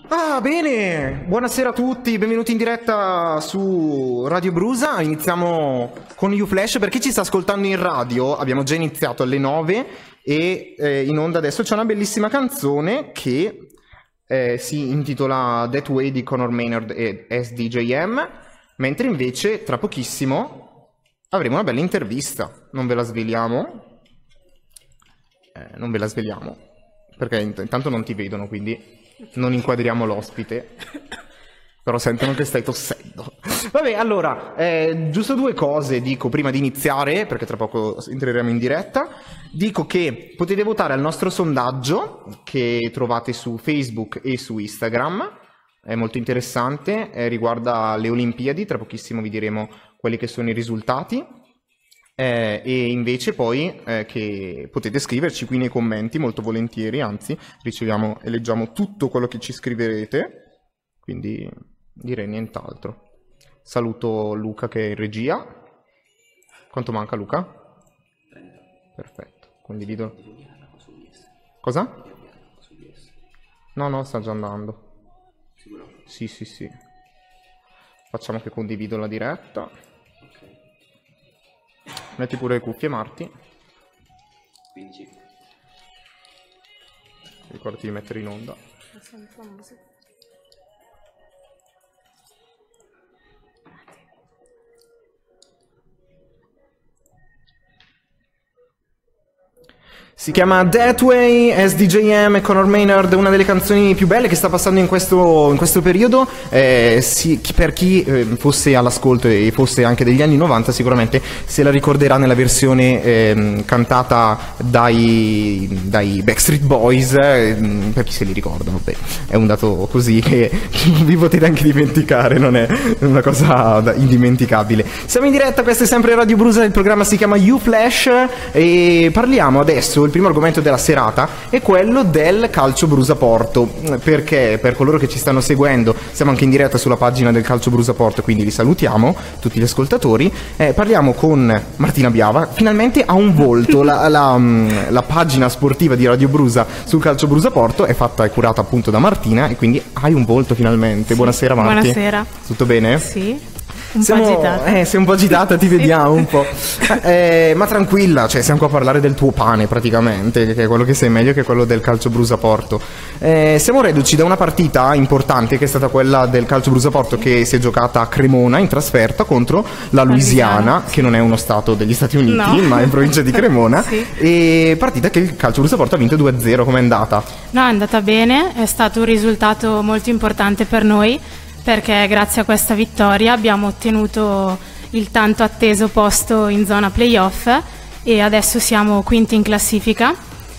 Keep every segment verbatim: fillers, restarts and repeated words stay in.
Ah, bene! Buonasera a tutti, benvenuti in diretta su Radio Brusa. Iniziamo con YouFlash. Per chi ci sta ascoltando in radio, abbiamo già iniziato alle nove e eh, in onda adesso c'è una bellissima canzone che eh, si intitola That Way di Conor Maynard e S D J M, mentre invece tra pochissimo avremo una bella intervista. Non ve la sveliamo, eh, non ve la sveliamo perché int- intanto non ti vedono, quindi non inquadriamo l'ospite, però sentono che stai tossendo. Vabbè, allora, eh, giusto due cose dico prima di iniziare, perché tra poco entreremo in diretta. Dico che potete votare al nostro sondaggio che trovate su Facebook e su Instagram, è molto interessante, eh, riguarda le Olimpiadi, tra pochissimo vi diremo quelli che sono i risultati. Eh, e invece poi eh, che potete scriverci qui nei commenti molto volentieri, anzi riceviamo e leggiamo tutto quello che ci scriverete, quindi direi nient'altro. Saluto Luca che è in regia. Quanto manca, Luca? Perfetto, condivido. Cosa? No, no, sta già andando. Sì, sì, sì. Facciamo che condivido la diretta. Metti pure le cuffie, Marti. quindici. Ricordati di mettere in onda. Si chiama That Way, S D J M e Conor Maynard, una delle canzoni più belle che sta passando in questo, in questo periodo. Eh, sì, per chi eh, fosse all'ascolto e fosse anche degli anni novanta sicuramente se la ricorderà nella versione eh, cantata dai, dai Backstreet Boys, eh, per chi se li ricorda, vabbè, è un dato così che vi potete anche dimenticare, non è una cosa indimenticabile. Siamo in diretta, questo è sempre Radio Brusa, il programma si chiama YouFlash e parliamo adesso. Il primo argomento della serata è quello del Calcio Brusa Porto, perché per coloro che ci stanno seguendo siamo anche in diretta sulla pagina del Calcio Brusa Porto, quindi vi salutiamo tutti gli ascoltatori. Eh, parliamo con Martina Biava, finalmente ha un volto, la, la, la pagina sportiva di Radio Brusa sul Calcio Brusa Porto è fatta e curata appunto da Martina e quindi hai un volto finalmente. Sì. Buonasera Marti. Buonasera. Tutto bene? Sì. Un siamo, po' agitata. Eh, sei un po' agitata, ti sì. vediamo un po'. Eh, ma tranquilla, cioè siamo qua a parlare del tuo pane praticamente, che è quello che sai meglio che quello del Calcio Brusa Porto. Eh, siamo reduci da una partita importante che è stata quella del Calcio Brusa Porto che si è giocata a Cremona in trasferta contro la Louisiana, Louisiana che non è uno stato degli Stati Uniti, no. ma è in provincia di Cremona. Sì. E partita che il Calcio Brusa Porto ha vinto due a zero, com'è andata? No, è andata bene, è stato un risultato molto importante per noi, perché grazie a questa vittoria abbiamo ottenuto il tanto atteso posto in zona playoff e adesso siamo quinti in classifica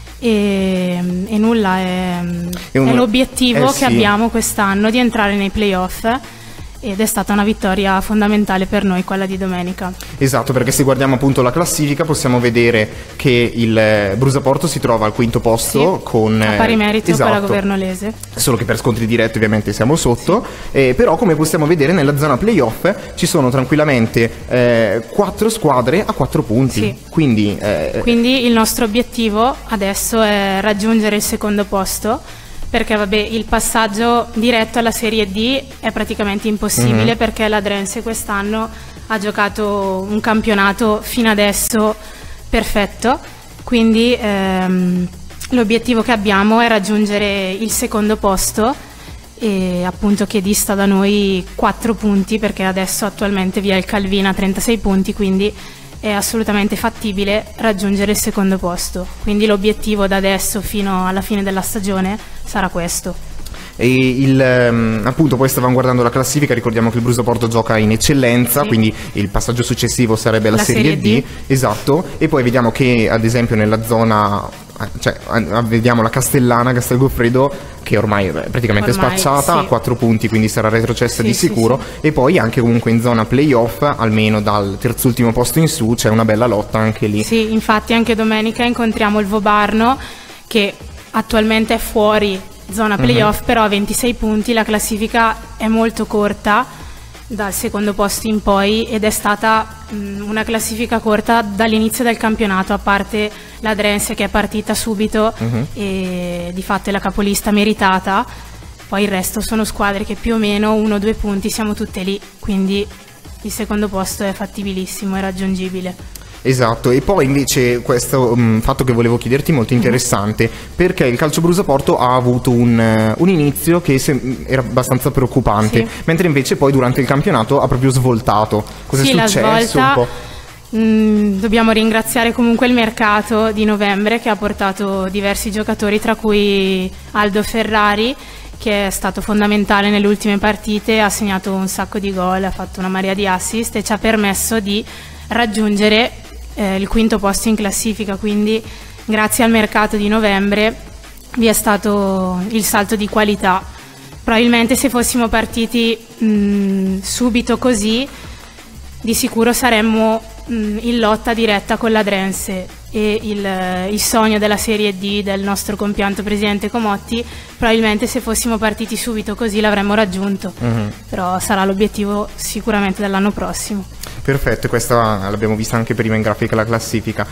e, e nulla, è, è, un, è l'obiettivo eh, che sì. abbiamo quest'anno di entrare nei playoff. Ed è stata una vittoria fondamentale per noi, quella di domenica. Esatto, perché se guardiamo appunto la classifica possiamo vedere che il Brusa Porto si trova al quinto posto, sì, con a pari merito esatto, con la Governolese. Solo che per scontri diretti ovviamente siamo sotto, sì. eh, però come possiamo vedere nella zona playoff ci sono tranquillamente eh, quattro squadre a quattro punti. Sì. Quindi, eh, Quindi il nostro obiettivo adesso è raggiungere il secondo posto, perché vabbè, il passaggio diretto alla Serie D è praticamente impossibile, mm-hmm. perché la Drense quest'anno ha giocato un campionato fino adesso perfetto, quindi ehm, l'obiettivo che abbiamo è raggiungere il secondo posto, e appunto che dista da noi quattro punti, perché adesso attualmente vi è il Calvina a trentasei punti, quindi è assolutamente fattibile raggiungere il secondo posto, quindi l'obiettivo da adesso fino alla fine della stagione sarà questo. E il, um, appunto poi stavamo guardando la classifica, ricordiamo che il Brusa Porto gioca in eccellenza, sì. quindi il passaggio successivo sarebbe la, la Serie, serie D, D, esatto, e poi vediamo che ad esempio nella zona, cioè vediamo la Castellana, Castel Goffredo, che ormai è praticamente ormai, spacciata, sì. a quattro punti, quindi sarà retrocessa sì, di sì, sicuro, sì. e poi anche comunque in zona playoff, almeno dal terzultimo posto in su, c'è una bella lotta anche lì. Sì, infatti anche domenica incontriamo il Vobarno, che attualmente è fuori zona playoff, mm-hmm. però a ventisei punti, la classifica è molto corta dal secondo posto in poi, ed è stata mh, una classifica corta dall'inizio del campionato, a parte la Drense che è partita subito, mm-hmm. e di fatto è la capolista meritata, poi il resto sono squadre che più o meno uno o due punti siamo tutte lì, quindi il secondo posto è fattibilissimo, è raggiungibile. Esatto, e poi invece questo um, fatto che volevo chiederti molto interessante, perché il Calcio Brusa Porto ha avuto un, uh, un inizio che se- era abbastanza preoccupante, Sì. mentre invece poi durante il campionato ha proprio svoltato. Cosa Sì, è la successo svolta, un po'? mh, dobbiamo ringraziare comunque il mercato di novembre che ha portato diversi giocatori, tra cui Aldo Ferrari, che è stato fondamentale nelle ultime partite, ha segnato un sacco di gol, ha fatto una marea di assist e ci ha permesso di raggiungere eh, il quinto posto in classifica, quindi grazie al mercato di novembre vi è stato il salto di qualità. Probabilmente se fossimo partiti mh, subito così, di sicuro saremmo mh, in lotta diretta con la Drense, e il, il sogno della Serie D del nostro compianto presidente Comotti, probabilmente se fossimo partiti subito così l'avremmo raggiunto, mm-hmm. però sarà l'obiettivo sicuramente dell'anno prossimo. Perfetto, questa l'abbiamo vista anche prima in grafica la classifica.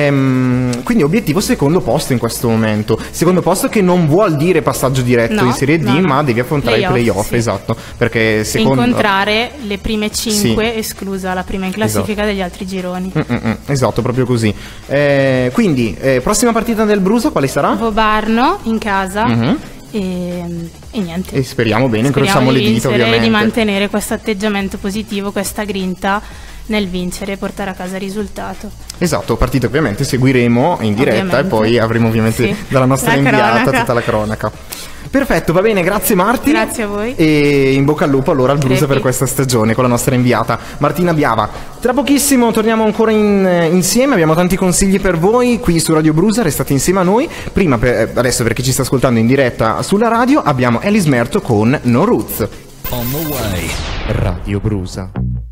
Ehm, quindi obiettivo secondo posto in questo momento. Secondo posto che non vuol dire passaggio diretto no, in Serie D, no, no. ma devi affrontare Play-off, il playoff, sì. Esatto. Perché secondo... incontrare le prime cinque, sì. esclusa la prima in classifica, esatto. degli altri gironi. Mm-mm, esatto, proprio così. Eh, quindi, eh, prossima partita del Brusa quale sarà? Vobarno in casa. Mm-hmm. E, e niente. E speriamo bene, speriamo incrociamo le dita ovviamente. E di mantenere questo atteggiamento positivo, questa grinta nel vincere e portare a casa il risultato. Esatto, partita ovviamente seguiremo in diretta ovviamente. E poi avremo ovviamente sì. dalla nostra la inviata cronaca. Tutta la cronaca. Perfetto, va bene, grazie Marti. Grazie a voi. E in bocca al lupo allora al Brusa per questa stagione con la nostra inviata Martina Biava. Tra pochissimo torniamo ancora in, insieme, abbiamo tanti consigli per voi qui su Radio Brusa, restate insieme a noi. Prima, per, adesso per chi ci sta ascoltando in diretta sulla radio, abbiamo Elis Merto con No Roots. On the way. Radio Brusa.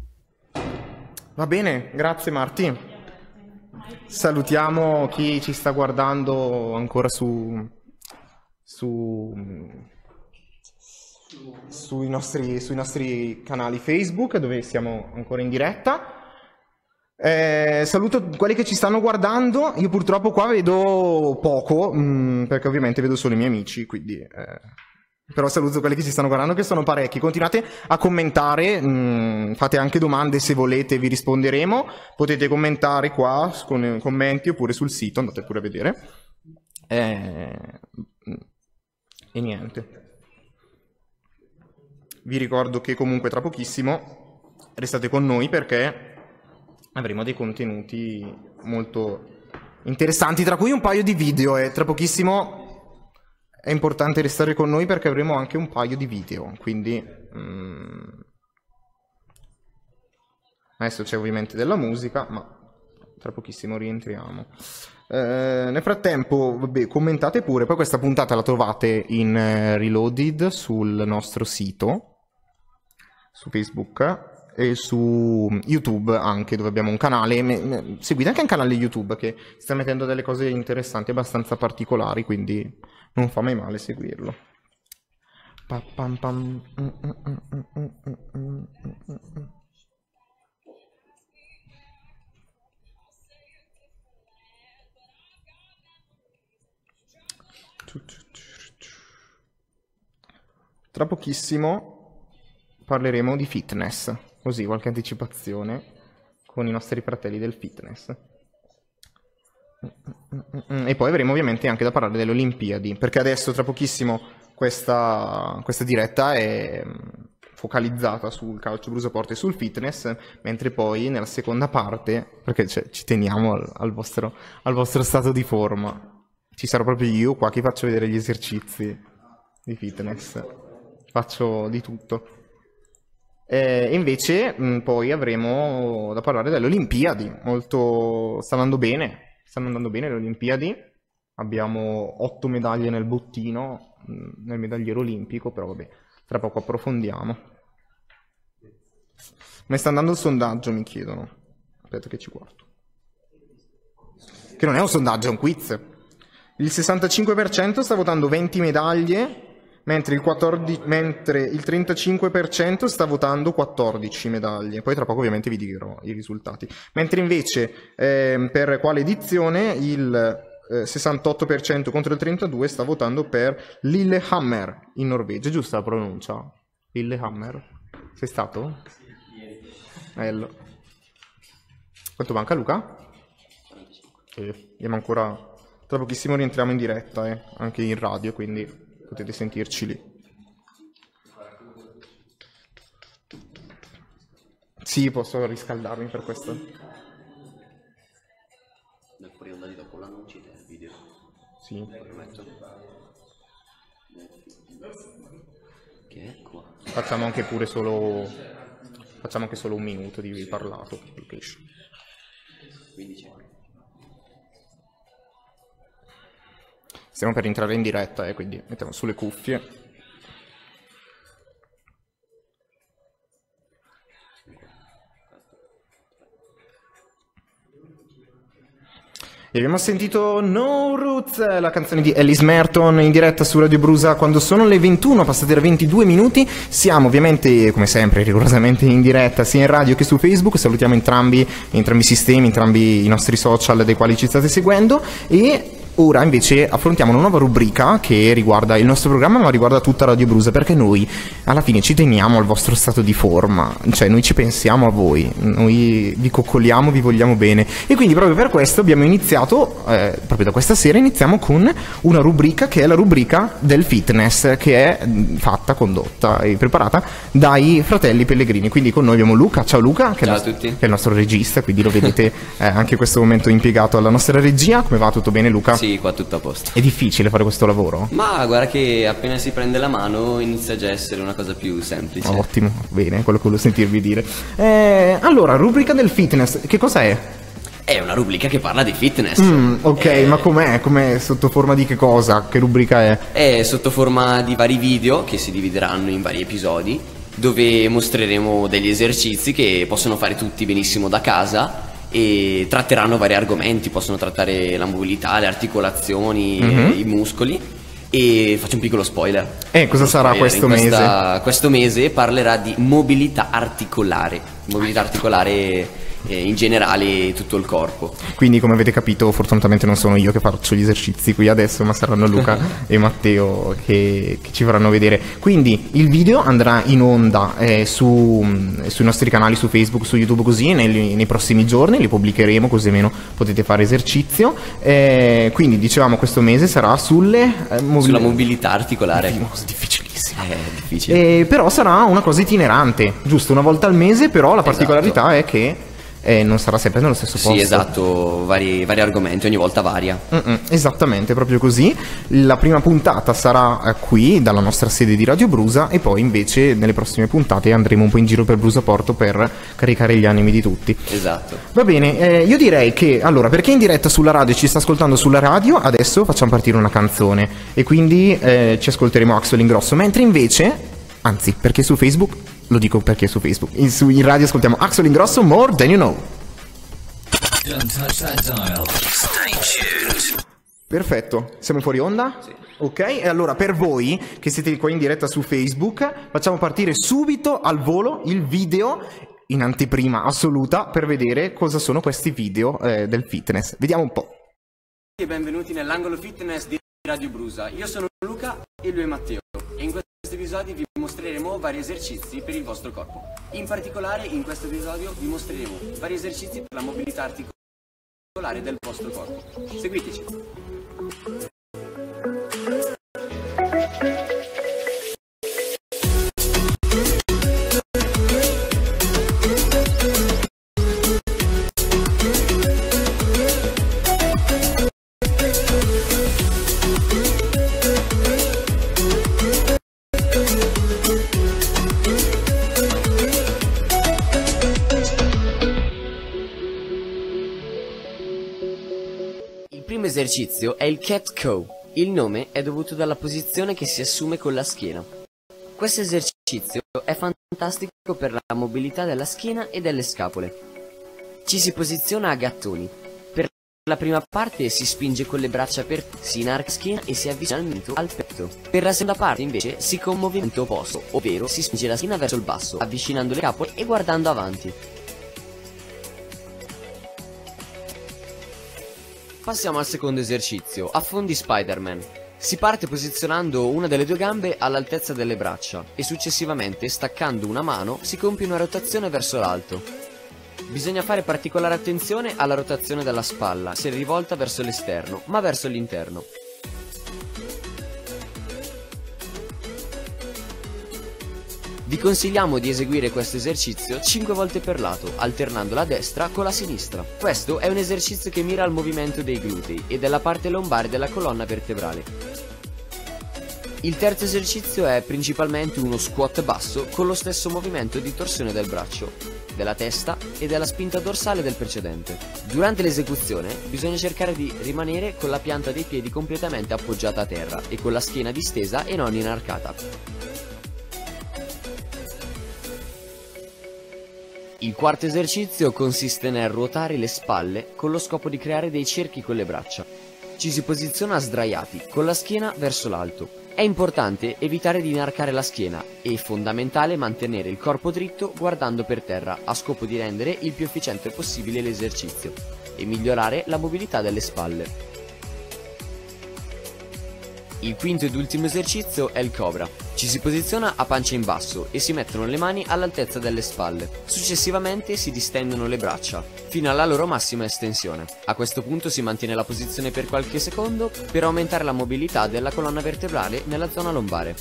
Va bene, grazie Marti. Salutiamo chi ci sta guardando ancora su, su, sui, nostri, sui nostri canali Facebook dove siamo ancora in diretta. Eh, saluto quelli che ci stanno guardando. Io purtroppo qua vedo poco mh, perché ovviamente vedo solo i miei amici, quindi... Eh... Però saluto quelli che ci stanno guardando, che sono parecchi. Continuate a commentare, mh, fate anche domande se volete, vi risponderemo. Potete commentare qua con commenti oppure sul sito, andate pure a vedere. E, e niente. Vi ricordo che comunque tra pochissimo restate con noi perché avremo dei contenuti molto interessanti, tra cui un paio di video e tra pochissimo... È importante restare con noi perché avremo anche un paio di video, quindi mm, adesso c'è ovviamente della musica, ma tra pochissimo rientriamo. Eh, nel frattempo, vabbè, commentate pure, poi questa puntata la trovate in eh, Reloaded sul nostro sito, su Facebook e su YouTube anche, dove abbiamo un canale. Me, me, seguite anche un canale YouTube che sta mettendo delle cose interessanti, abbastanza particolari, quindi non fa mai male seguirlo. Pa, pam, pam. Mm, mm, mm, mm, mm, mm, mm. Tra pochissimo parleremo di fitness, così qualche anticipazione con i nostri fratelli del fitness. E poi avremo ovviamente anche da parlare delle Olimpiadi, perché adesso tra pochissimo questa, questa diretta è focalizzata sul calcio Brusa Porto e sul fitness, mentre poi nella seconda parte, perché cioè, ci teniamo al, al, vostro, al vostro stato di forma, ci sarò proprio io qua che faccio vedere gli esercizi di fitness, faccio di tutto. E invece mh, poi avremo da parlare delle Olimpiadi, molto sta andando bene. Stanno andando bene le Olimpiadi, abbiamo otto medaglie nel bottino, nel medagliere olimpico, però vabbè, tra poco approfondiamo. Come sta andando il sondaggio, mi chiedono. Aspetta che ci guardo. Che non è un sondaggio, è un quiz. Il sessantacinque per cento sta votando venti medaglie, mentre il, quattordici, mentre il trentacinque per cento sta votando quattordici medaglie. Poi tra poco ovviamente vi dirò i risultati. Mentre invece eh, per quale edizione il eh, sessantotto per cento contro il trentadue per cento sta votando per Lillehammer in Norvegia. Giusta la pronuncia? Lillehammer? Sei stato? Bello. Quanto manca, Luca? Eh, abbiamo ancora... Tra pochissimo rientriamo in diretta, eh, anche in radio, quindi potete sentirci lì. Sì, posso riscaldarmi per questo. Nel fuori onda di dopo l'annuncio del video. Sì. Che è qua? Facciamo anche pure solo... Facciamo anche solo un minuto di parlato. quindici. Stiamo per entrare in diretta, eh, quindi mettiamo sulle cuffie. E abbiamo sentito No Roots, la canzone di Alice Merton in diretta su Radio Brusa quando sono le ventuno, passate da ventidue minuti. Siamo ovviamente, come sempre, rigorosamente in diretta sia in radio che su Facebook. Salutiamo entrambi, entrambi i sistemi, entrambi i nostri social dai quali ci state seguendo. E ora invece affrontiamo una nuova rubrica che riguarda il nostro programma, ma riguarda tutta Radio Brusa, perché noi alla fine ci teniamo al vostro stato di forma, cioè noi ci pensiamo a voi, noi vi coccoliamo, vi vogliamo bene, e quindi proprio per questo abbiamo iniziato, eh, proprio da questa sera iniziamo con una rubrica che è la rubrica del fitness, che è fatta, condotta e preparata dai fratelli Pellegrini. Quindi con noi abbiamo Luca. Ciao Luca, che, Ciao è, a tutti. che è il nostro regista, quindi lo vedete eh, anche in questo momento impiegato alla nostra regia. Come va? Tutto bene, Luca? Sì, qua tutto a posto. È difficile fare questo lavoro? Ma guarda che appena si prende la mano inizia già a essere una cosa più semplice. Ottimo, bene, quello che volevo sentirvi dire. Eh, allora, rubrica del fitness, che cosa è? È una rubrica che parla di fitness. Mm, ok, è... ma com'è? Com'è? Sotto forma di che cosa? Che rubrica è? È sotto forma di vari video che si divideranno in vari episodi, dove mostreremo degli esercizi che possono fare tutti benissimo da casa e tratteranno vari argomenti. Possono trattare la mobilità, le articolazioni, Mm-hmm. i muscoli. E faccio un piccolo spoiler. Eh, cosa Uno sarà spoiler. questo In questa- mese? Questo mese parlerà di mobilità articolare. Mobilità articolare eh, in generale tutto il corpo. Quindi, come avete capito, fortunatamente non sono io che faccio gli esercizi qui adesso, ma saranno Luca e Matteo che, che ci faranno vedere. Quindi il video andrà in onda eh, su, sui nostri canali su Facebook, su YouTube, così nei, nei prossimi giorni li pubblicheremo, così almeno potete fare esercizio. Eh, quindi dicevamo questo mese sarà sulle eh, mobil- Sulla mobilità articolare. Una cosa difficilissima. È difficile. Eh, però sarà una cosa itinerante, giusto una volta al mese, però la particolarità è che eh, non sarà sempre nello stesso posto. Sì, esatto, vari, vari argomenti, ogni volta varia. Mm-mm, esattamente, proprio così. La prima puntata sarà eh, qui, dalla nostra sede di Radio Brusa, e poi invece nelle prossime puntate andremo un po' in giro per Brusa Porto per caricare gli animi di tutti. Esatto. Va bene, eh, io direi che, allora, per chi è in diretta sulla radio e ci sta ascoltando sulla radio, adesso facciamo partire una canzone e quindi eh, ci ascolteremo Axel Ingrosso, mentre invece, anzi, perché su Facebook, lo dico perché su Facebook, in, su, in radio ascoltiamo Axel Ingrosso, More Than You Know. Don't touch that dial. Stay tuned. Perfetto, siamo fuori onda? Sì. Ok, e allora per voi che siete qua in diretta su Facebook, facciamo partire subito al volo il video in anteprima assoluta per vedere cosa sono questi video eh, del fitness. Vediamo un po'. E benvenuti nell'angolo fitness di Radio Brusa. Io sono Luca e lui è Matteo e in questo episodio vi mostreremo vari esercizi per il vostro corpo. In particolare in questo episodio vi mostreremo vari esercizi per la mobilità articolare del vostro corpo. Seguiteci. Il primo esercizio è il cat cow. Il nome è dovuto dalla posizione che si assume con la schiena. Questo esercizio è fantastico per la mobilità della schiena e delle scapole. Ci si posiziona a gattoni. Per la prima parte si spinge con le braccia aperte, si inarca schiena e si avvicina il mento al petto. Per la seconda parte invece si fa un movimento opposto, ovvero si spinge la schiena verso il basso, avvicinando le scapole e guardando avanti. Passiamo al secondo esercizio, affondi Spider-Man. Si parte posizionando una delle due gambe all'altezza delle braccia e successivamente, staccando una mano, si compie una rotazione verso l'alto. Bisogna fare particolare attenzione alla rotazione della spalla, se rivolta verso l'esterno, ma verso l'interno. Vi consigliamo di eseguire questo esercizio cinque volte per lato, alternando la destra con la sinistra. Questo è un esercizio che mira al movimento dei glutei e della parte lombare della colonna vertebrale. Il terzo esercizio è principalmente uno squat basso con lo stesso movimento di torsione del braccio, della testa e della spinta dorsale del precedente. Durante l'esecuzione bisogna cercare di rimanere con la pianta dei piedi completamente appoggiata a terra e con la schiena distesa e non inarcata. Il quarto esercizio consiste nel ruotare le spalle con lo scopo di creare dei cerchi con le braccia. Ci si posiziona sdraiati, con la schiena verso l'alto. È importante evitare di inarcare la schiena e è fondamentale mantenere il corpo dritto guardando per terra a scopo di rendere il più efficiente possibile l'esercizio e migliorare la mobilità delle spalle. Il quinto ed ultimo esercizio è il Cobra. Ci si posiziona a pancia in basso e si mettono le mani all'altezza delle spalle. Successivamente si distendono le braccia, fino alla loro massima estensione. A questo punto si mantiene la posizione per qualche secondo per aumentare la mobilità della colonna vertebrale nella zona lombare.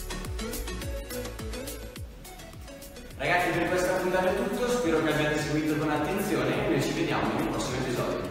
Ragazzi, per questa puntata è tutto, spero che abbiate seguito con attenzione e noi ci vediamo in un prossimo episodio.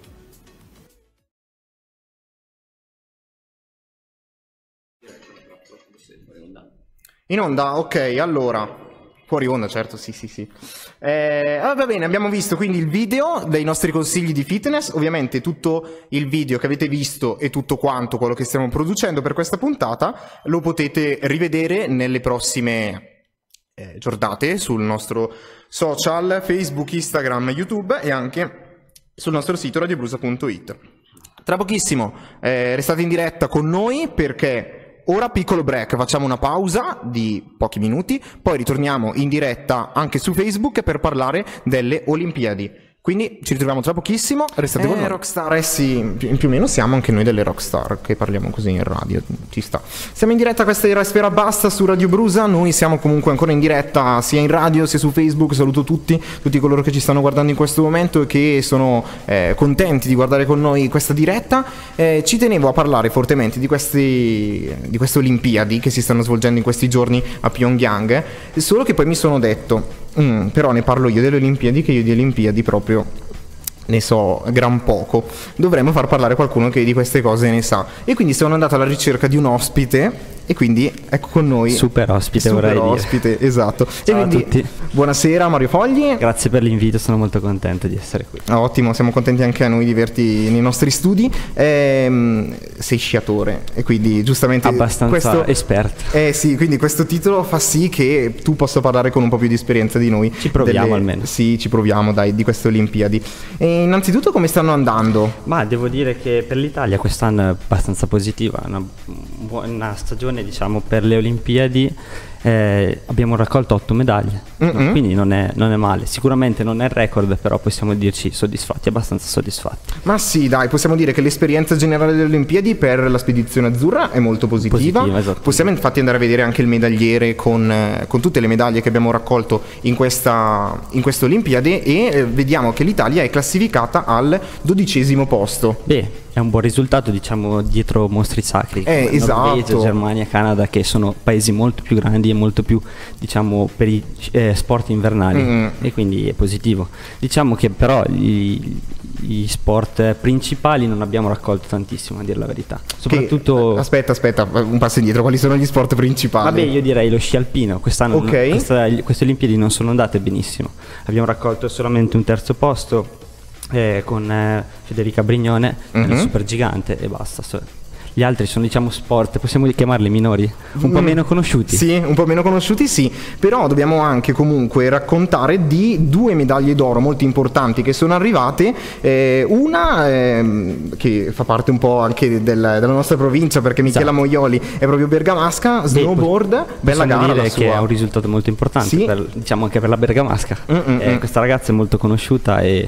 In onda, ok, allora, fuori onda, certo, sì, sì, sì. Eh, ah, va bene, abbiamo visto quindi il video dei nostri consigli di fitness, ovviamente tutto il video che avete visto e tutto quanto quello che stiamo producendo per questa puntata lo potete rivedere nelle prossime eh, giornate sul nostro social, Facebook, Instagram, YouTube e anche sul nostro sito radiobrusa punto it. Tra pochissimo eh, restate in diretta con noi perché... Ora piccolo break, facciamo una pausa di pochi minuti, poi ritorniamo in diretta anche su Facebook per parlare delle Olimpiadi. Quindi ci ritroviamo tra pochissimo, restate eh, con noi. Rockstar, eh sì, più, più o meno siamo anche noi delle Rockstar, che parliamo così in radio, ci sta. Siamo in diretta, questa è Respira Basta su Radio Brusa, noi siamo comunque ancora in diretta sia in radio sia su Facebook, saluto tutti, tutti coloro che ci stanno guardando in questo momento e che sono eh, contenti di guardare con noi questa diretta. Eh, ci tenevo a parlare fortemente di, questi, di queste Olimpiadi che si stanno svolgendo in questi giorni a Pyongyang, solo che poi mi sono detto... Mm, però ne parlo io delle Olimpiadi, che io di Olimpiadi proprio ne so gran poco. Dovremmo far parlare qualcuno che di queste cose ne sa. E quindi sono andato alla ricerca di un ospite. E quindi ecco con noi super ospite, super vorrei ospite, dire. Esatto. Ciao e quindi, a tutti. Buonasera Mario Fogli. Grazie per l'invito, sono molto contento di essere qui. Ottimo, siamo contenti anche a noi di averti nei nostri studi. Ehm, sei sciatore e quindi giustamente abbastanza questo, esperto. Eh sì, quindi questo titolo fa sì che tu possa parlare con un po' più di esperienza di noi. Ci proviamo delle, almeno. Sì, ci proviamo dai, di queste Olimpiadi. E innanzitutto come stanno andando? Ma devo dire che per l'Italia quest'anno è abbastanza positiva, una buona stagione diciamo per le Olimpiadi. Eh, abbiamo raccolto otto medaglie, Mm-mm. quindi non è, non è male. Sicuramente non è il record, però possiamo dirci soddisfatti, abbastanza soddisfatti. Ma sì, dai, possiamo dire che l'esperienza generale delle Olimpiadi per la spedizione azzurra è molto positiva. Positiva, possiamo infatti andare a vedere anche il medagliere con, eh, con tutte le medaglie che abbiamo raccolto in questa in queste Olimpiadi e eh, vediamo che l'Italia è classificata al dodicesimo posto. Beh, è un buon risultato, diciamo, dietro mostri sacri eh, come esatto. Norvegia, Germania, Canada, che sono paesi molto più grandi e molto più, diciamo, per i eh, sport invernali, mm. e quindi è positivo. Diciamo che però gli, gli sport principali non abbiamo raccolto tantissimo, a dire la verità. Soprattutto che, aspetta, aspetta, un passo indietro, quali sono gli sport principali? Vabbè, io direi lo sci alpino. Quest'anno okay. questa, queste Olimpiadi non sono andate benissimo. Abbiamo raccolto solamente un terzo posto. Eh, con eh, Federica Brignone, mm-hmm. il supergigante, e basta. Gli altri sono, diciamo, sport, possiamo chiamarli minori, un mm. po' meno conosciuti. Sì, un po' meno conosciuti, sì. Però dobbiamo anche comunque raccontare di due medaglie d'oro molto importanti che sono arrivate. Eh, una eh, che fa parte un po' anche del, della nostra provincia, perché Michela esatto. Moioli è proprio bergamasca, snowboard, Beh, bella gara dire la che sua. è un risultato molto importante, sì. per, diciamo anche per la bergamasca. Eh, questa ragazza è molto conosciuta e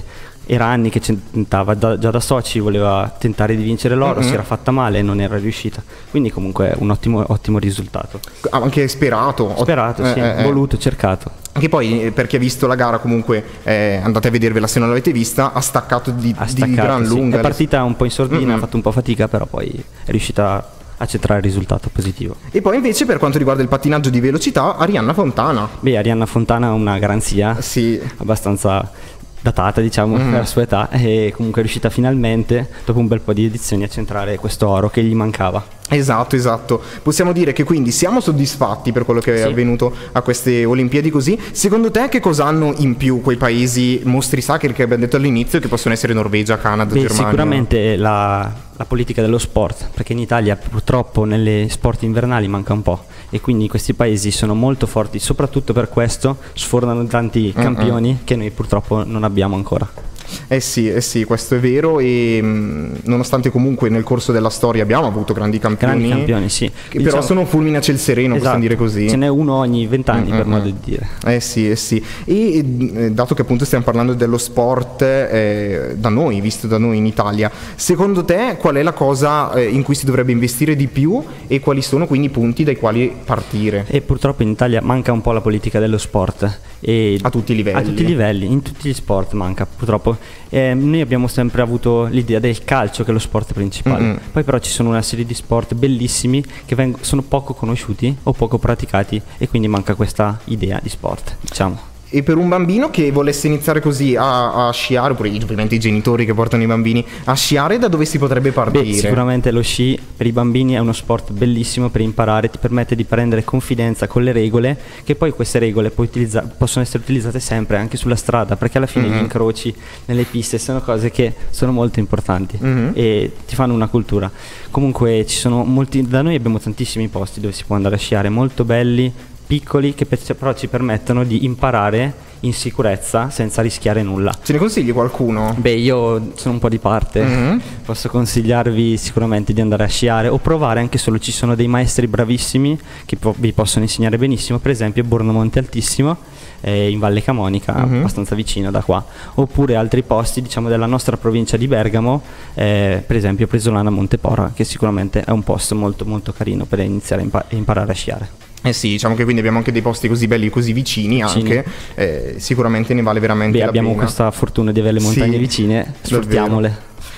era anni che tentava, da, già da Sochi voleva tentare di vincere l'oro, mm-hmm. si era fatta male e non era riuscita, quindi comunque un ottimo, ottimo risultato. Anche sperato. Sperato, eh, sì, eh, voluto, cercato. Che poi, per chi ha visto la gara, comunque eh, andate a vedervela se non l'avete vista, ha staccato di, ha staccato, di gran sì. lunga. È partita un po' in sordina, mm-hmm. ha fatto un po' fatica, però poi è riuscita a centrare il risultato positivo. E poi invece per quanto riguarda il pattinaggio di velocità, Arianna Fontana. Beh, Arianna Fontana è una garanzia, sì. abbastanza datata, diciamo, mm. per la sua età, e comunque è riuscita finalmente, dopo un bel po' di edizioni, a centrare questo oro che gli mancava. Esatto, esatto. Possiamo dire che quindi siamo soddisfatti per quello che sì. è avvenuto a queste Olimpiadi così. Secondo te che cosa hanno in più quei paesi mostri sacri che abbiamo detto all'inizio, che possono essere Norvegia, Canada, Beh, Germania? Sicuramente la, la politica dello sport, perché in Italia purtroppo nelle sport invernali manca un po', e quindi questi paesi sono molto forti, soprattutto per questo sfornano tanti campioni mm-hmm. che noi purtroppo non abbiamo ancora. Eh sì, eh sì, questo è vero, e mh, nonostante comunque nel corso della storia abbiamo avuto grandi campioni, grandi campioni sì. che diciamo, però sono fulmini a ciel sereno, esatto. possiamo dire così. Ce n'è uno ogni vent'anni, mm-hmm. per modo di dire. Eh sì, eh sì. E eh, dato che appunto stiamo parlando dello sport eh, da noi, visto da noi in Italia, secondo te qual è la cosa eh, in cui si dovrebbe investire di più e quali sono quindi i punti dai quali partire? E purtroppo in Italia manca un po' la politica dello sport. E a tutti i livelli. A tutti i livelli, in tutti gli sport manca purtroppo. Eh, noi abbiamo sempre avuto l'idea del calcio che è lo sport principale, mm-hmm. poi però ci sono una serie di sport bellissimi che veng- sono poco conosciuti o poco praticati, e quindi manca questa idea di sport, diciamo. E per un bambino che volesse iniziare così a, a sciare, oppure ovviamente i genitori che portano i bambini a sciare, da dove si potrebbe partire? Beh, sicuramente lo sci per i bambini è uno sport bellissimo per imparare, ti permette di prendere confidenza con le regole, che poi queste regole puoi utilizza- possono essere utilizzate sempre anche sulla strada, perché alla fine mm-hmm. gli incroci nelle piste sono cose che sono molto importanti mm-hmm. e ti fanno una cultura. Comunque ci sono molti, da noi abbiamo tantissimi posti dove si può andare a sciare, molto belli, piccoli, che per, però ci permettono di imparare in sicurezza senza rischiare nulla. Ce ne consigli qualcuno? Beh, io sono un po' di parte, mm-hmm. posso consigliarvi sicuramente di andare a sciare o provare anche solo, ci sono dei maestri bravissimi che po- vi possono insegnare benissimo, per esempio Borno Monte Altissimo eh, in Valle Camonica, mm-hmm. abbastanza vicino da qua, oppure altri posti diciamo della nostra provincia di Bergamo, eh, per esempio Presolana Montepora, che sicuramente è un posto molto molto carino per iniziare a impa- imparare a sciare. Eh sì, diciamo che quindi abbiamo anche dei posti così belli, così vicini, vicini. anche, eh, sicuramente ne vale veramente Beh, la abbiamo pena. Questa fortuna di avere le montagne sì, vicine, sfruttiamole.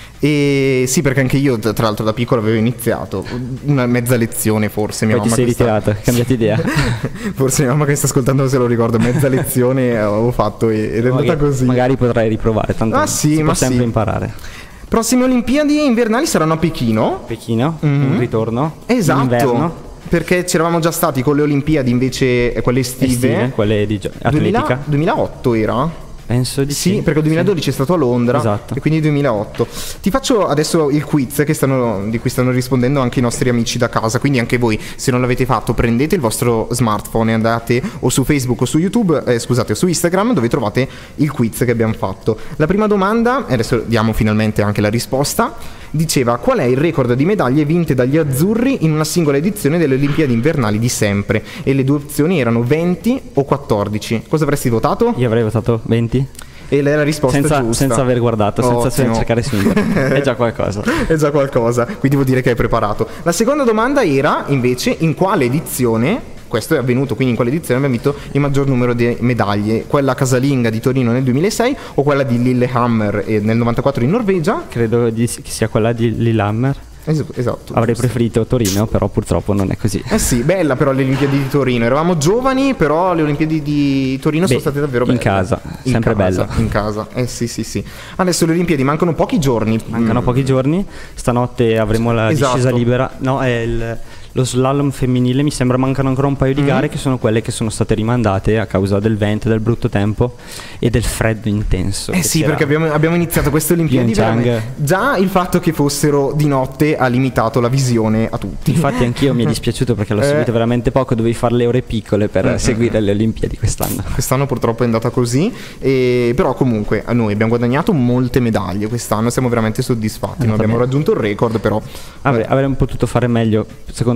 E sì, perché anche io tra l'altro da piccolo avevo iniziato una mezza lezione forse, mia poi mamma ti sei ritirato, sta... cambiato idea. Forse mia mamma che sta ascoltando se lo ricordo, mezza lezione avevo fatto ed è magari, andata così. Magari potrai riprovare, tanto ah, sì, si ma può sempre sì. imparare. Prossime Olimpiadi invernali saranno a Pechino. Pechino, mm-hmm. un ritorno. Esatto. Inverno. Perché ci eravamo già stati con le Olimpiadi invece quelle estive, estive quelle di gio- atletica. duemilaotto era? Penso di sì. Sì, perché il duemiladodici sì. è stato a Londra, esatto. e quindi duemilaotto. Ti faccio adesso il quiz che stanno, di cui stanno rispondendo anche i nostri amici da casa, quindi anche voi, se non l'avete fatto, prendete il vostro smartphone e andate o su Facebook o su YouTube, eh, scusate, o su Instagram, dove trovate il quiz che abbiamo fatto. La prima domanda, e adesso diamo finalmente anche la risposta, diceva: qual è il record di medaglie vinte dagli azzurri in una singola edizione delle Olimpiadi invernali di sempre? E le due opzioni erano venti o quattordici. Cosa avresti votato? Io avrei votato venti. E lei è la risposta senza, giusta. senza aver guardato, Ottimo. senza cercare su internet. È già qualcosa. È già qualcosa, quindi vuol dire che hai preparato. La seconda domanda era invece in quale edizione, questo è avvenuto, quindi in quale edizione abbiamo vinto il maggior numero di medaglie? Quella casalinga di Torino nel duemilasei o quella di Lillehammer nel novantaquattro in Norvegia? Credo di, che sia quella di Lillehammer. Esatto. Avrei preferito Torino, però purtroppo non è così. Eh sì, bella però le Olimpiadi di Torino. Eravamo giovani, però le Olimpiadi di Torino Beh, sono state davvero belle. In casa, in sempre casa, bello. In casa, eh sì sì sì. Adesso le Olimpiadi mancano pochi giorni. Mancano mm. pochi giorni. Stanotte avremo la esatto. discesa libera. No, è il... lo slalom femminile, mi sembra mancano ancora un paio di gare, mm. che sono quelle che sono state rimandate a causa del vento, del brutto tempo e del freddo intenso. Eh sì, perché abbiamo, abbiamo iniziato queste Olimpiadi già il fatto che fossero di notte ha limitato la visione a tutti. Infatti anch'io mi è dispiaciuto perché l'ho eh. seguito veramente poco, dovevi fare le ore piccole per mm. seguire le Olimpiadi quest'anno. Quest'anno purtroppo è andata così, e però comunque noi abbiamo guadagnato molte medaglie quest'anno, siamo veramente soddisfatti, non abbiamo raggiunto il record, però Avrei, avremmo potuto fare meglio secondo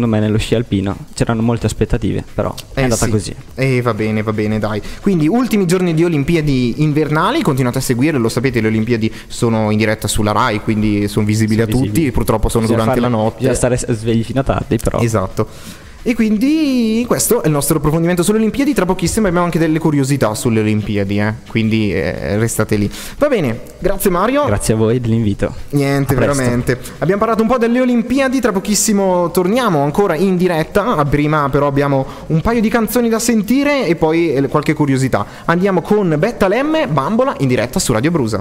secondo me nello sci alpino c'erano molte aspettative, però è eh andata sì. così. E eh, va bene, va bene, dai. Quindi ultimi giorni di Olimpiadi invernali, continuate a seguire, lo sapete, le Olimpiadi sono in diretta sulla Rai, quindi sono visibili Sono a tutti, visibili. purtroppo sono Bisogna durante farle- la notte. Bisogna stare svegli fino a tardi, però. Esatto. E quindi questo è il nostro approfondimento sulle Olimpiadi. Tra pochissimo abbiamo anche delle curiosità sulle Olimpiadi, eh? Quindi eh, restate lì. Va bene, grazie Mario. Grazie a voi dell'invito. Niente, A presto. veramente. Abbiamo parlato un po' delle Olimpiadi, tra pochissimo torniamo ancora in diretta. Prima però abbiamo un paio di canzoni da sentire e poi eh, qualche curiosità. Andiamo con Betta Lemme, Bambola, in diretta su Radio Brusa.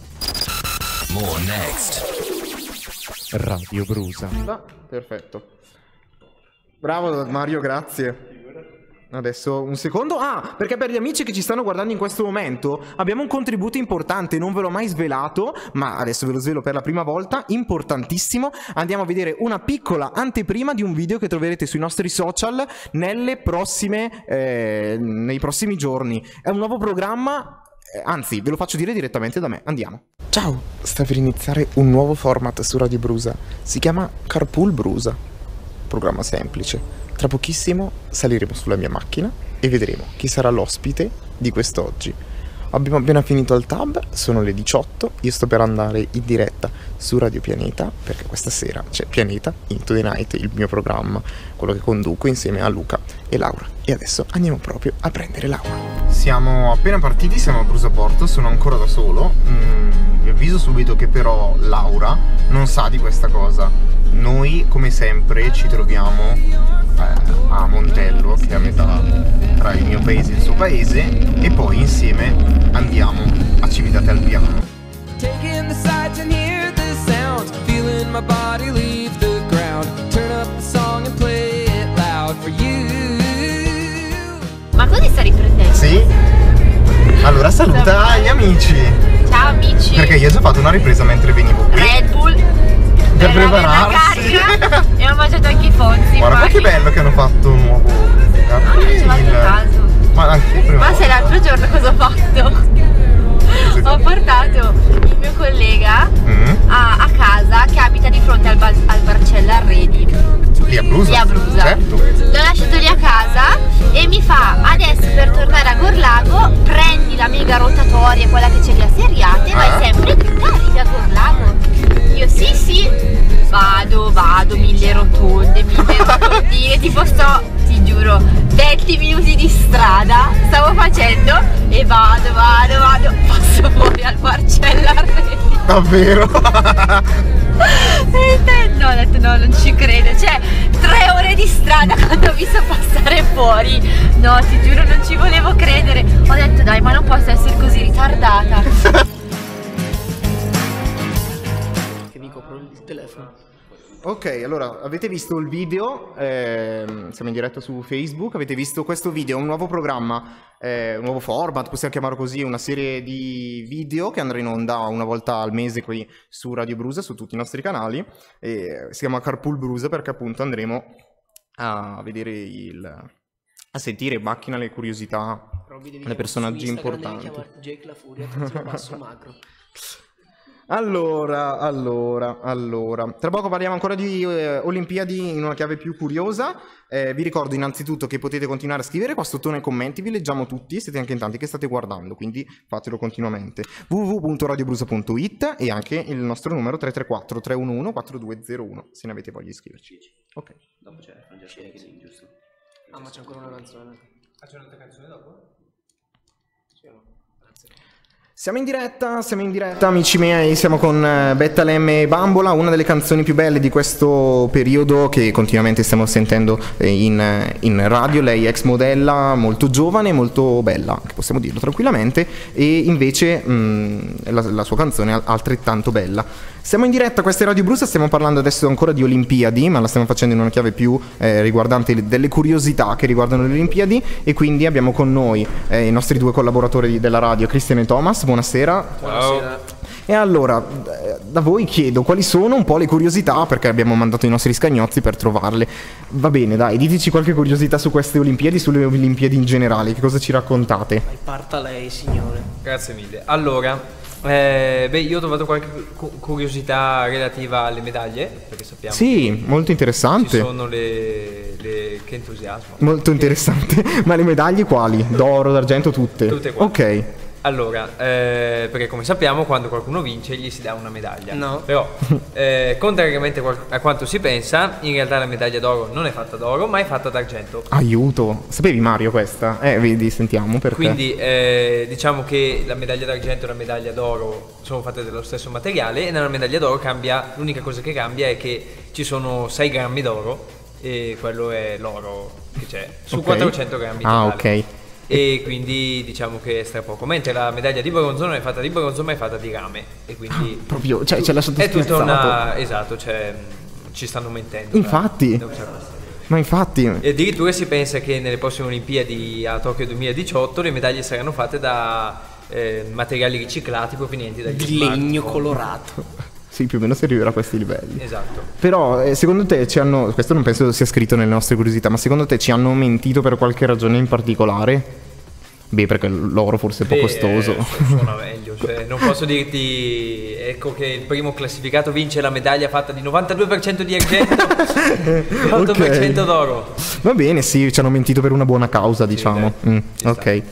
More next. Radio Brusa. Ah, perfetto. Bravo Mario, grazie. Adesso un secondo. Ah, perché per gli amici che ci stanno guardando in questo momento abbiamo un contributo importante, non ve l'ho mai svelato, ma adesso ve lo svelo per la prima volta, importantissimo. Andiamo a vedere una piccola anteprima di un video che troverete sui nostri social nelle prossime, eh, nei prossimi giorni. È un nuovo programma, eh, anzi ve lo faccio dire direttamente da me. Andiamo. Ciao, sta per iniziare un nuovo format su Radio Brusa. Si chiama Carpool Brusa. Programma semplice. Tra pochissimo saliremo sulla mia macchina e vedremo chi sarà l'ospite di quest'oggi. Abbiamo appena finito il tab, sono le diciotto, io sto per andare in diretta su Radio Pianeta, perché questa sera c'è Pianeta Into the Night, il mio programma, quello che conduco insieme a Luca e Laura. E adesso andiamo proprio a prendere Laura. Siamo appena partiti, siamo a Brusaporto, sono ancora da solo. Mm, vi avviso subito che però Laura non sa di questa cosa. Noi, come sempre, ci troviamo eh, a Montello, che è a metà tra il mio paese e il suo paese, e poi insieme andiamo a Cividate al Piano. Taking the sights and hear the sounds, feeling my body leave the ground. Turn up the song and play it loud for you. Ma cosa sta riprendendo? Sì? Allora saluta gli amici. Ciao amici. Perché io ho già fatto una ripresa mentre venivo qui. Red Bull. Per bella, prepararsi. bella carica. E ho mangiato anche i fonzi. Guarda qua che immagino. bello che hanno fatto un nuovo Ah, non ci ho fatto caso. Ma anche io prima Ma se volta. l'altro giorno cosa ho fatto? Ho portato il mio collega Mm. a, a casa che abita di fronte al, Bal- al Barcella Arredi. Lì a Brusa. Lì a Brusa. Certo. L'ho lasciato lì a casa e mi fa: adesso per tornare a Gorlago prendi la mega rotatoria, quella che c'è lì a Seriate, e vai Ah. sempre dritta, arrivi a Gorlago. Io sì sì, vado, vado, mille rotonde, mille rotondine, tipo sto, ti giuro, venti minuti di strada stavo facendo e vado, vado, vado, passo fuori al Barcella Arredi. Davvero? E te- no, ho detto no, non ci credo. Cioè, tre ore di strada quando ho visto passare fuori. No, ti giuro, non ci volevo credere. Ho detto dai, ma non posso essere così ritardata. Che mi copro il telefono. Ok, allora avete visto il video, ehm, siamo in diretta su Facebook, avete visto questo video, un nuovo programma, eh, un nuovo format, possiamo chiamarlo così, una serie di video che andrà in onda una volta al mese qui su Radio Brusa, su tutti i nostri canali, e si chiama Carpool Brusa perché appunto andremo a vedere il... a sentire in macchina le curiosità, le personaggi importanti. Jake La Furia, terzo passo macro. Allora, allora, allora. Tra poco parliamo ancora di eh, Olimpiadi in una chiave più curiosa. Eh, vi ricordo innanzitutto che potete continuare a scrivere qua sotto nei commenti, vi leggiamo tutti, siete anche in tanti che state guardando, quindi fatelo continuamente. w w w punto radio brusa punto i t e anche il nostro numero tre tre quattro tre uno uno quattro due zero uno se ne avete voglia di iscriverci. Ok. Dopo c'è Francesco che sì, giusto? Ah, ma c'è ancora una canzone. C'è un'altra canzone dopo? Sì o no? Grazie. Siamo in diretta, siamo in diretta amici miei, siamo con eh, Betta Lemme e Bambola, una delle canzoni più belle di questo periodo che continuamente stiamo sentendo eh, in, in radio. Lei è ex modella, molto giovane, molto bella, che possiamo dirlo tranquillamente, e invece mh, la, la sua canzone è altrettanto bella. Siamo in diretta, questa è Radio Brusa, stiamo parlando adesso ancora di Olimpiadi, ma la stiamo facendo in una chiave più eh, riguardante le- delle curiosità che riguardano le Olimpiadi, e quindi abbiamo con noi eh, i nostri due collaboratori della radio, Cristian e Thomas. Buonasera. Buonasera. E allora, eh, da voi chiedo quali sono un po' le curiosità, perché abbiamo mandato i nostri scagnozzi per trovarle. Va bene, dai, diteci qualche curiosità su queste Olimpiadi, sulle Olimpiadi in generale, che cosa ci raccontate? Parta lei, signore. Grazie mille. Allora, Eh, beh, io ho trovato qualche cu- curiosità relativa alle medaglie, perché sappiamo Sì, molto interessante. ci sono le, le... che entusiasmo. Molto interessante. Ma le medaglie quali? D'oro, d'argento, tutte? Tutte qua. Ok. Allora, eh, perché come sappiamo quando qualcuno vince gli si dà una medaglia. No. Però, eh, contrariamente a quanto si pensa, in realtà la medaglia d'oro non è fatta d'oro, ma è fatta d'argento. Aiuto. Sapevi, Mario, questa? Eh, vedi, sentiamo perché. Quindi eh, diciamo che la medaglia d'argento e la medaglia d'oro sono fatte dello stesso materiale, e nella medaglia d'oro cambia, l'unica cosa che cambia è che ci sono sei grammi d'oro, e quello è l'oro che c'è su Ok. quattrocento grammi Ah, totali. ok. E quindi diciamo che è stra poco, mentre la medaglia di bronzo non è fatta di bronzo ma è fatta di rame, e quindi Proprio, cioè, ci ha lasciato è tutta spiazzato. una, esatto, cioè mh, ci stanno mentendo. Infatti. da- da un certo- Ma infatti. E addirittura si pensa che nelle prossime Olimpiadi a Tokyo duemiladiciotto le medaglie saranno fatte da eh, materiali riciclati provenienti dagli Di legno smartphone. colorato. Sì, più o meno si arriverà a questi livelli. Esatto. Però, eh, secondo te ci hanno. Questo non penso sia scritto nelle nostre curiosità, ma secondo te ci hanno mentito per qualche ragione in particolare? Beh, perché l'oro forse è un po' Beh, costoso. eh, suona meglio, cioè, non posso dirti ecco che il primo classificato vince la medaglia fatta di novantadue per cento di argento e otto per cento Ok. d'oro. Va bene, sì, ci hanno mentito per una buona causa, diciamo. dai, Mm, ci sta. ok.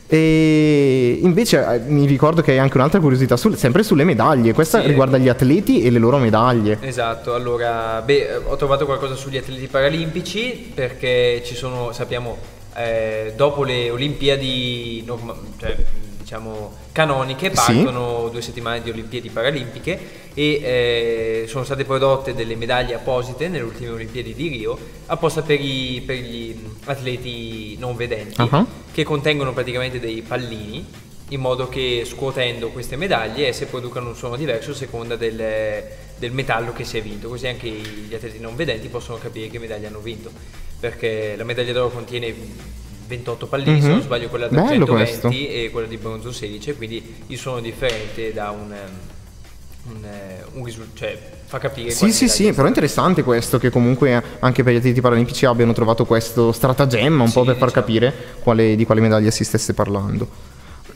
E invece eh, mi ricordo che hai anche un'altra curiosità, sul- sempre sulle medaglie. Questa Sì. riguarda gli atleti e le loro medaglie. Esatto, allora, beh, eh, ho trovato qualcosa sugli atleti paralimpici, perché ci sono, sappiamo, eh, dopo le Olimpiadi, norma- cioè, diciamo, canoniche, Sì. partono due settimane di Olimpiadi paralimpiche, e eh, sono state prodotte delle medaglie apposite nelle ultime Olimpiadi di Rio, apposta per, i- per gli atleti non vedenti, Ah. che contengono praticamente dei pallini, in modo che scuotendo queste medaglie esse producano un suono diverso a seconda del, del metallo che si è vinto, così anche gli atleti non vedenti possono capire che medaglia hanno vinto, perché la medaglia d'oro contiene ventotto pallini, se Mhm. non sbaglio quella Bello d'argento questo. venti e quella di bronzo sedici, e quindi il suono differente da un, ehm, un, eh, un risultato, cioè fa capire Sì, quale sì, medaglia sì, è però è interessante questo, che comunque anche per gli atleti paralimpici abbiano trovato questo stratagemma un Sì, po' per far diciamo. capire quale- di quale medaglia si stesse parlando.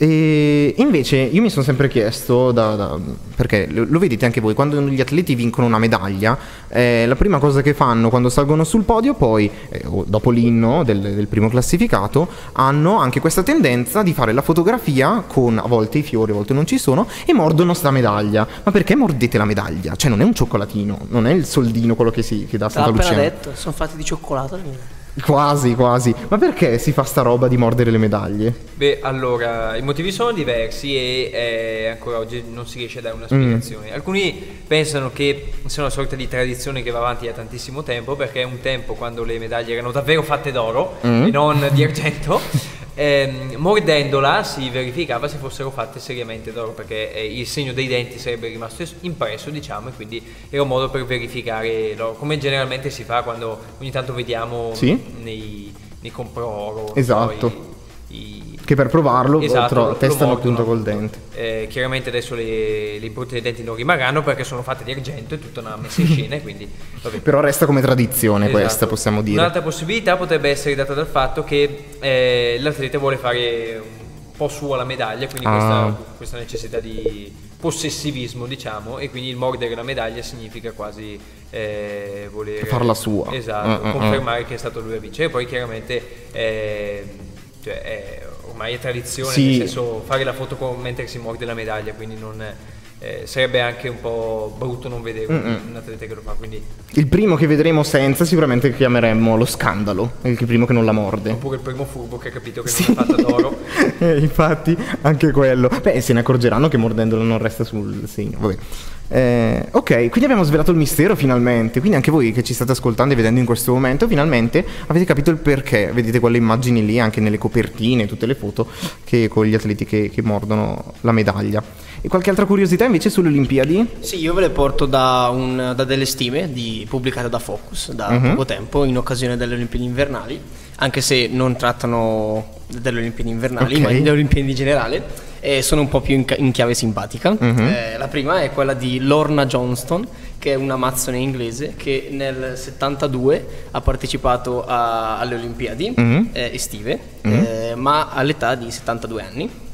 E invece io mi sono sempre chiesto, da- da- perché lo, lo vedete anche voi, quando gli atleti vincono una medaglia, eh, la prima cosa che fanno quando salgono sul podio, poi eh, o dopo l'inno del, del primo classificato, hanno anche questa tendenza di fare la fotografia con a volte i fiori, a volte non ci sono, e mordono sta medaglia. Ma perché mordete la medaglia? Cioè non è un cioccolatino, non è il soldino quello che, si, che dà a Te l'ha Santa appena Lucia. detto, sono fatti di cioccolato. Quasi, quasi. Ma perché si fa sta roba di mordere le medaglie? Beh, allora, i motivi sono diversi e eh, ancora oggi non si riesce a dare una spiegazione. Alcuni pensano che sia una sorta di tradizione che va avanti da tantissimo tempo, perché un tempo, quando le medaglie erano davvero fatte d'oro Mm. e non di argento, ehm, mordendola si verificava se fossero fatte seriamente d'oro, perché eh, il segno dei denti sarebbe rimasto es- impresso, diciamo, e quindi era un modo per verificare l'oro, come generalmente si fa quando ogni tanto vediamo Sì. nei, nei compro oro. Esatto. no, i- i- Che per provarlo Esatto, tro- lo testano mordono. appunto col dente. Eh, chiaramente adesso le, le impronte dei denti non rimarranno perché sono fatte di argento e tutta una messa in scena, e quindi vabbè. Però resta come tradizione Esatto. questa, possiamo dire. Un'altra possibilità potrebbe essere data dal fatto che eh, l'atleta vuole fare un po' sua la medaglia, quindi Ah. questa, questa necessità di possessivismo, diciamo, e quindi il mordere la medaglia significa quasi eh, voler Farla sua. Esatto, Mm, mm, confermare che è stato lui a vincere. E poi chiaramente eh, cioè, è, ormai è tradizione, Sì. nel senso, fare la foto con- mentre si morde la medaglia, quindi non eh, sarebbe anche un po' brutto non vedere un, Mm-mm. un atleta che lo fa, quindi Il primo che vedremo senza sicuramente chiameremmo lo scandalo, il primo che non la morde. oppure il primo furbo che ha capito che non è fatta d'oro. Eh, infatti, anche quello. Beh, se ne accorgeranno che mordendolo non resta sul segno. Vabbè. Eh, ok, quindi abbiamo svelato il mistero finalmente. Quindi anche voi che ci state ascoltando e vedendo in questo momento, finalmente avete capito il perché. Vedete quelle immagini lì anche nelle copertine, tutte le foto che con gli atleti che, che mordono la medaglia. E qualche altra curiosità invece sulle Olimpiadi? Sì, io ve le porto da, un, da delle stime di, pubblicate da Focus da Mhm. poco tempo in occasione delle Olimpiadi invernali, anche se non trattano delle Olimpiadi invernali, Ok. ma delle Olimpiadi in generale, e sono un po' più in, ca- in chiave simpatica. Mhm. Eh, la prima è quella di Lorna Johnston, che è una amazzone inglese che nel settantadue ha partecipato a- alle Olimpiadi Mhm. eh, estive, Mhm. eh, ma all'età di settantadue anni.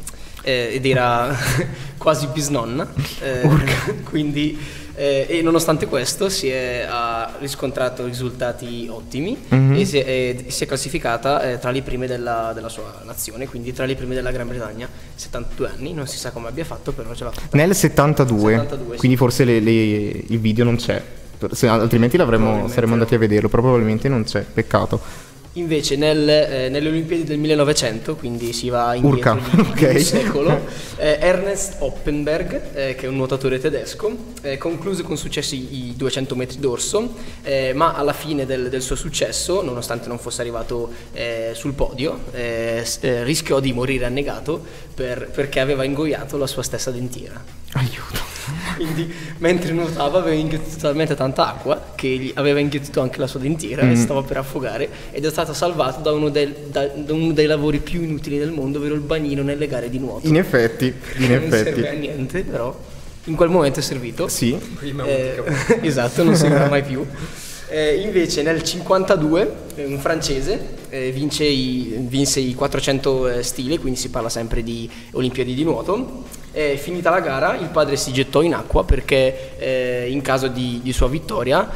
eh, ed era quasi bisnonna, eh, quindi eh, e nonostante questo si è, ha riscontrato risultati ottimi mm-hmm. e si è, e si è classificata eh, tra le prime della, della sua nazione, quindi tra le prime della Gran Bretagna, settantadue anni, non si sa come abbia fatto, però ce l'ha fatta. Nel settantadue, settantadue quindi sì. forse le, le, il video non c'è, se, altrimenti l'avremmo, saremmo andati a vederlo, probabilmente non c'è, peccato. Invece nel, eh, nelle Olimpiadi del millenovecento, quindi si va indietro di, okay. di un secolo, eh, Ernest Oppenberg, eh, che è un nuotatore tedesco, eh, concluse con successo i, i duecento metri d'orso, eh, ma alla fine del, del suo successo, nonostante non fosse arrivato eh, sul podio, eh, eh, rischiò di morire annegato per, perché aveva ingoiato la sua stessa dentiera. Aiuto. Quindi mentre nuotava aveva inghiottito talmente tanta acqua che gli aveva inghiottito anche la sua dentiera mm. e stava per affogare, ed è stato salvato da uno, del, da, da uno dei lavori più inutili del mondo, ovvero il bagnino nelle gare di nuoto. In effetti, in non effetti. serve a niente, però in quel momento è servito. Sì. Eh, esatto, non servirà mai più. Eh, invece nel cinquantadue eh, un francese eh, vince i, vinse i quattrocento eh, stile, quindi si parla sempre di Olimpiadi di nuoto. Eh, finita la gara il padre si gettò in acqua perché eh, in caso di, di sua vittoria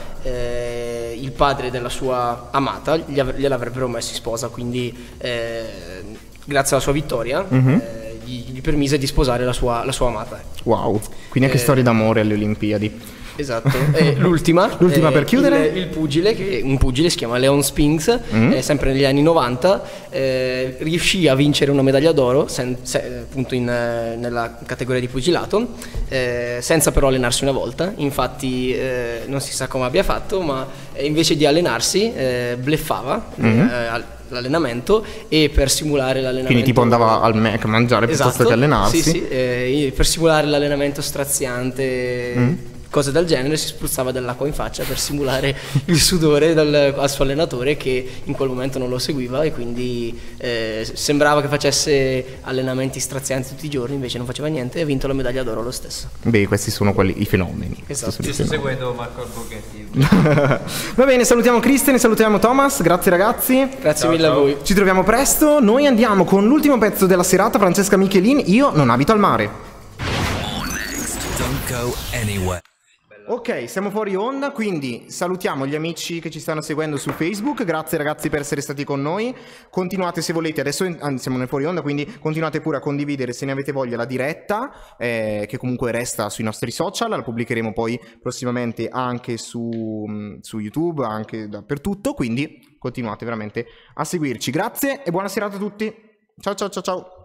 eh, il padre della sua amata gliel'avrebbero messo in sposa, quindi eh, grazie alla sua vittoria mm-hmm. eh, gli, gli permise di sposare la sua, la sua amata. Wow, quindi anche eh, storie d'amore alle Olimpiadi. Esatto, e l'ultima, l'ultima per chiudere? Il, il pugile, che un pugile si chiama Leon Spinks, mm. eh, sempre negli anni novanta, eh, riuscì a vincere una medaglia d'oro sen, se, appunto in, eh, nella categoria di pugilato, eh, senza però allenarsi una volta. Infatti eh, non si sa come abbia fatto, ma eh, invece di allenarsi eh, bluffava mm. eh, l'allenamento, e per simulare l'allenamento, quindi tipo andava al Mac a mangiare piuttosto esatto, che allenarsi. sì, sì, eh, per simulare l'allenamento straziante mm. cose del genere si spruzzava dell'acqua in faccia per simulare il sudore del, al suo allenatore, che in quel momento non lo seguiva, e quindi eh, sembrava che facesse allenamenti strazianti tutti i giorni, invece non faceva niente e ha vinto la medaglia d'oro lo stesso. Beh, questi sono quelli, i fenomeni. Esatto. Ci sto seguendo Marco Alborghetti. Va bene, salutiamo Kristen e salutiamo Thomas, grazie ragazzi. Grazie ciao, mille ciao. a voi. Ci troviamo presto, noi andiamo con l'ultimo pezzo della serata, Francesca Michelin, Io non abito al mare. Don't go anywhere. Ok, siamo fuori onda, quindi salutiamo gli amici che ci stanno seguendo su Facebook, grazie ragazzi per essere stati con noi, continuate se volete, adesso siamo nel fuori onda, quindi continuate pure a condividere se ne avete voglia la diretta, eh, che comunque resta sui nostri social, la pubblicheremo poi prossimamente anche su, su YouTube, anche dappertutto, quindi continuate veramente a seguirci, grazie e buona serata a tutti, ciao ciao ciao ciao.